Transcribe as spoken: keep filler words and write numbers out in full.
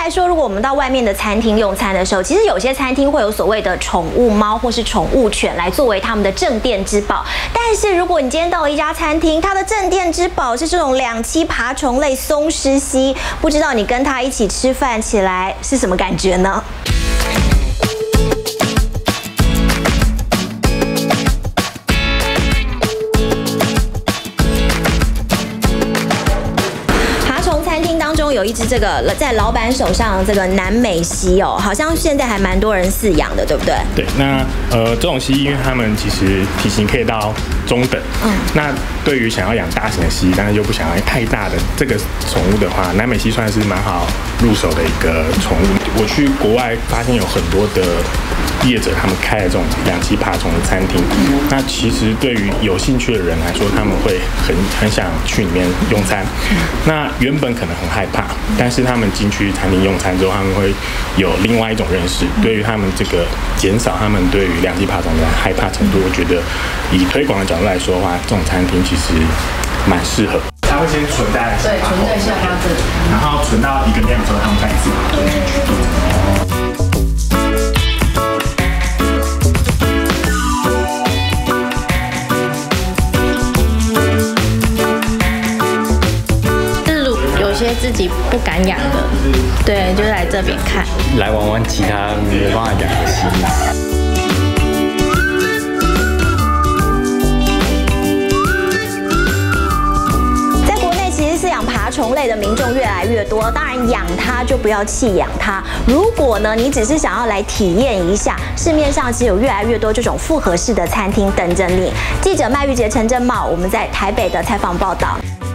来说，如果我们到外面的餐厅用餐的时候，其实有些餐厅会有所谓的宠物猫或是宠物犬来作为他们的镇店之宝。但是如果你今天到了一家餐厅，它的镇店之宝是这种两栖爬虫类松狮蜥，不知道你跟它一起吃饭起来是什么感觉呢？ 有一只这个在老板手上这个南美蜥哦，好像现在还蛮多人饲养的，对不对？ 对，那呃这种蜥，因为它们其实体型可以到中等，嗯，那对于想要养大型的蜥，但是又不想要太大的这个宠物的话，南美蜥算是蛮好入手的一个宠物。我去国外发现有很多的业者，他们开了这种两栖爬虫的餐厅，嗯、那其实对于有兴趣的人来说，他们会很很想去里面用餐。嗯、那原本可能很害怕。 但是他们进去餐厅用餐之后，他们会有另外一种认识。对于他们这个减少他们对于两栖爬虫的害怕程度，我觉得以推广的角度来说的话，这种餐厅其实蛮适合。他会先存在对存在下巴这里， 然后存到一个量之后，他们再一次把它吞进去。 自己不敢养的，对，就来这边看， 来玩玩其他没办法养的蜥。 在国内，其实饲养爬虫类的民众越来越多，当然养它就不要弃养它。如果呢，你只是想要来体验一下，市面上其实有越来越多这种复合式的餐厅等着你。记者麦玉洁、陈正茂，我们在台北的采访报道。